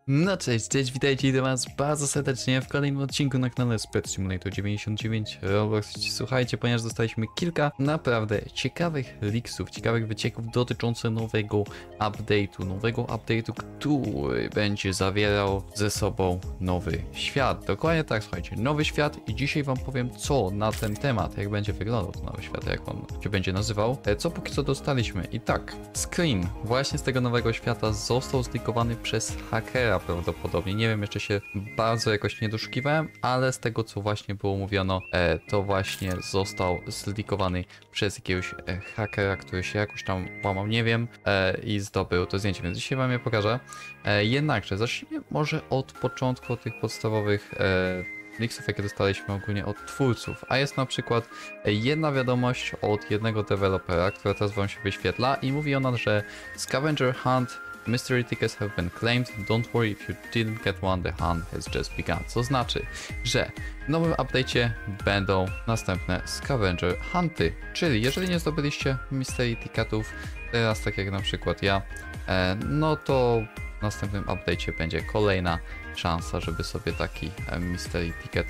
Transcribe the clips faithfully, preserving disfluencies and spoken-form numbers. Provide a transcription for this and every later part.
No cześć, cześć, witajcie do was bardzo serdecznie w kolejnym odcinku na kanale Pet Simulator dziewięćdziesiąt dziewięć Roblox. Słuchajcie, ponieważ dostaliśmy kilka naprawdę ciekawych leaksów, ciekawych wycieków dotyczących nowego update'u, nowego update'u, który będzie zawierał ze sobą nowy świat. Dokładnie tak, słuchajcie, nowy świat i dzisiaj wam powiem co na ten temat, jak będzie wyglądał ten nowy świat, jak on się będzie nazywał, co póki co dostaliśmy. I tak, screen właśnie z tego nowego świata został zlikowany przez hakera prawdopodobnie. Nie wiem, jeszcze się bardzo jakoś nie doszukiwałem, ale z tego co właśnie było mówiono, e, to właśnie został zlikowany przez jakiegoś e, hakera, który się jakoś tam łamał, nie wiem, e, i zdobył to zdjęcie, więc dzisiaj wam je pokażę. E, jednakże zacznijmy może od początku, od tych podstawowych e, leaksów, jakie dostaliśmy ogólnie od twórców, a jest na przykład jedna wiadomość od jednego dewelopera, która teraz wam się wyświetla i mówi ona, że Scavenger Hunt Mystery tickets have been claimed. Don't worry if you didn't get one, the hunt has just begun. Co znaczy, że w nowym update'cie będą następne Scavenger Hunty, czyli jeżeli nie zdobyliście Mystery ticketów teraz, tak jak na przykład ja, no to w następnym update'cie będzie kolejna szansa, żeby sobie taki Mystery ticket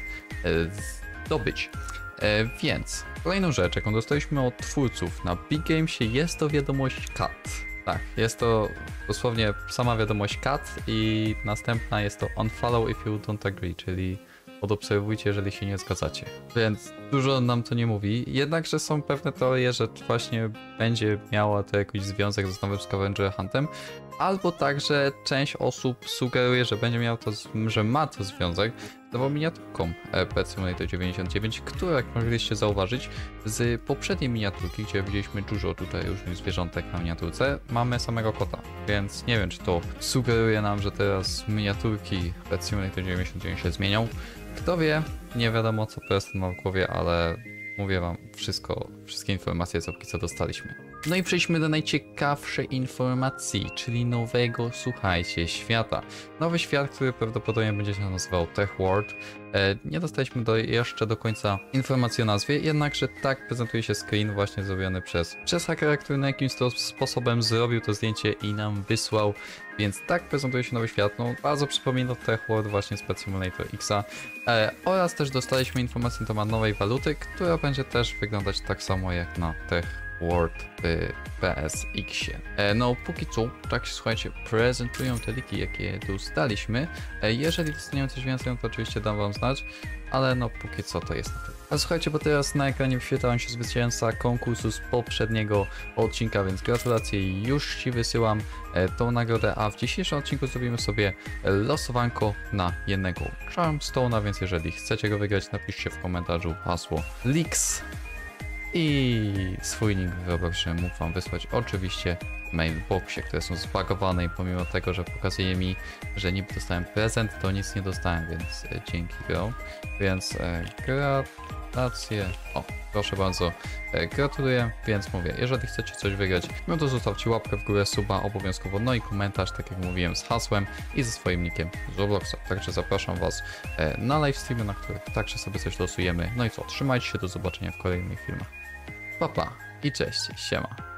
zdobyć. Więc kolejną rzecz, jaką dostaliśmy od twórców na Big Gamesie, jest to wiadomość cat. Tak, jest to dosłownie sama wiadomość cat i następna jest to unfollow if you don't agree, czyli odobserwujcie, jeżeli się nie zgadzacie. Więc dużo nam to nie mówi, jednakże są pewne teorie, że właśnie będzie miało to jakiś związek z nowym Scavenger Huntem, albo także część osób sugeruje, że będzie miało to, że ma to związek z nową miniaturką Pet Simulator dziewięćdziesiąt dziewięć, która, jak mogliście zauważyć, z poprzedniej miniaturki, gdzie widzieliśmy dużo tutaj różnych zwierzątek na miniaturce, mamy samego kota, więc nie wiem, czy to sugeruje nam, że teraz miniaturki Pet Simulator dziewięćdziesiąt dziewięć się zmienią. Kto wie, nie wiadomo co Preston ma w głowie, ale mówię wam wszystko, wszystkie informacje, co póki co dostaliśmy. No i przejdźmy do najciekawszej informacji, czyli nowego, słuchajcie, świata. Nowy świat, który prawdopodobnie będzie się nazywał Tech World. E, nie dostaliśmy do, jeszcze do końca informacji o nazwie, jednakże tak prezentuje się screen właśnie zrobiony przez, przez hakera, który na jakimś to sposobem zrobił to zdjęcie i nam wysłał. Więc tak prezentuje się nowy świat, no bardzo przypomina Tech World właśnie z Pet Simulator Xa. E, oraz też dostaliśmy informację na temat nowej waluty, która będzie też wyglądać tak samo jak na Tech World w P S X-ie. E, no póki co, tak się słuchajcie, prezentują te liki, jakie dostaliśmy. E, jeżeli dostaniemy coś więcej, no to oczywiście dam wam znać, ale no póki co to jest na tyle. A słuchajcie, bo teraz na ekranie wyświetla się zwycięzca konkursu z poprzedniego odcinka, więc gratulacje, już ci wysyłam e, tą nagrodę, a w dzisiejszym odcinku zrobimy sobie losowanko na jednego Charmstone'a, więc jeżeli chcecie go wygrać, napiszcie w komentarzu hasło leaks i swój link w Robloxie mógł wam wysłać oczywiście w mailboxie, które są zbagowane i pomimo tego, że pokazuje mi, że niby dostałem prezent, to nic nie dostałem, więc e, dzięki go. Więc e, gratulacje. O, proszę bardzo, e, gratuluję, więc mówię, jeżeli chcecie coś wygrać, no to zostawcie łapkę w górę, suba obowiązkowo, no i komentarz, tak jak mówiłem, z hasłem i ze swoim nickiem z Robloxa. Także zapraszam was e, na live streamy, na których także sobie coś losujemy. No i co, trzymajcie się, do zobaczenia w kolejnych filmach. Pa, pa i cześć, siema.